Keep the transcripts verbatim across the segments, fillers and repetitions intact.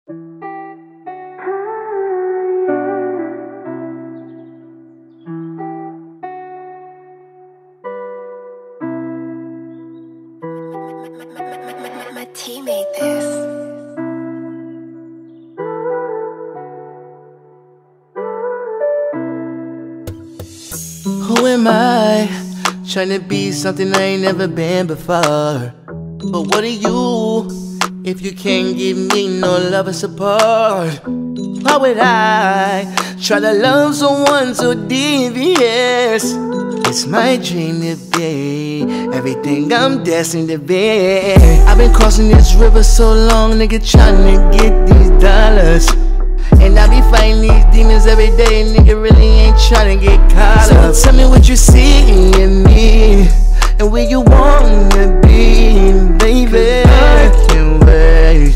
My team made this. Who am I? Trying to be something I ain't never been before. But what are you if you can't give me no love or support? Why would I try to love someone so devious? It's my dream to be everything I'm destined to be. I've been crossing this river so long, nigga, trying to get these dollars. And I be fighting these demons every day, nigga, really ain't trying to get caught up. So tell me what you see in me and where you wanna be, baby. I can't wait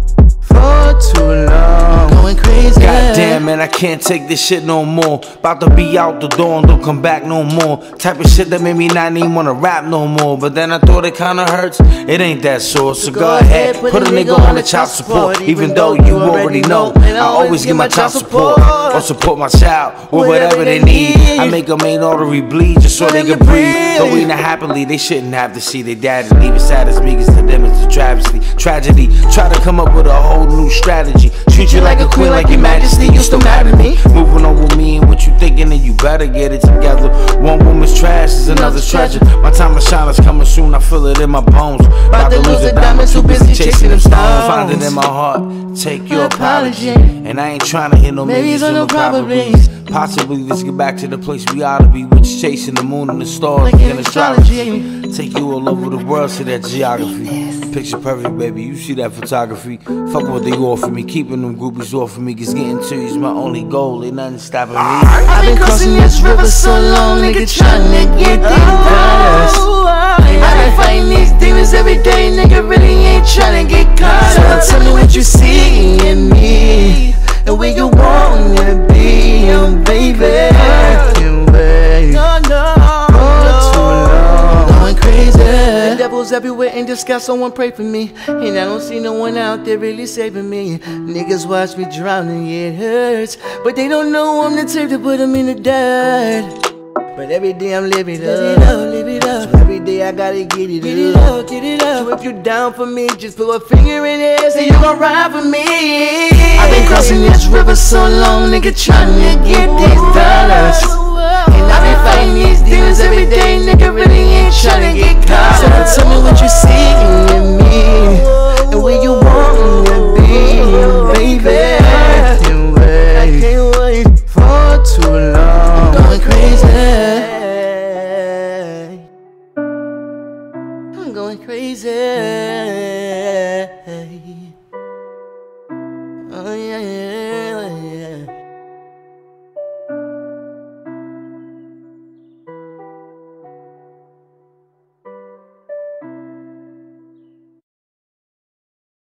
for too long, going crazy. Goddamn, man, I can't take this shit no more. About to be out the door and don't come back no more. Type of shit that made me not even wanna rap no more. But then I thought it kinda hurts, it ain't that sore. So go ahead, put a nigga on the child support. Even though you already know, I always give my child support. Or support my child with whatever they need. I make a main artery bleed just so they can breathe. Though we not happily, they shouldn't have to see their daddy leave. As sad as me, cause to them it's a travesty. Tragedy, try to come up with a whole new strategy. Treat you like a queen, like your majesty, you still mad at me? Moving on with me and what you thinking, and you better get it together. One woman's trash is another's treasure. My time to shine is coming soon, I feel it in my bones. About to lose the diamonds, too busy chasing them stones. Find it in my heart, take your apology. And I ain't trying to hit no maybe on no probably. Possibly let's get back to the place we ought to be, which is chasing the moon and the stars like in astrology. Take you all over the world, see that geography. Picture perfect, baby, you see that photography. Fuck what they offer me, keeping them groupies off of me. Cause getting to you is my only goal, ain't nothing stopping me. I've been crossing this river so long, nigga, trying to get these dollars. And I've been fighting these demons every day, nigga, really ain't trying to get caught up. So tell me what you see in me and where you wanna be, oh, baby. I can't wait no, no, for too long, going crazy. The devil's everywhere in disguise, someone pray for me. And I don't see no one out there really saving me. Niggas watch me drowning, yeah, it hurts, but they don't know I'm the type to put them in the dirt. But every day I'm living up, live it up, live it up. So every day I gotta get it get up, it up, get it up. So if you down for me, just put a finger in the air, say you gon' ride for me. I've been crossing this river so long, nigga, trying to get these dollars. And I've been fighting these demons every day, nigga, really ain't trying to get caught. So tell me what you see in me and where you wanna be, baby. I can't wait, I can't wait for too long, going crazy. I'm going crazy. Oh yeah, yeah.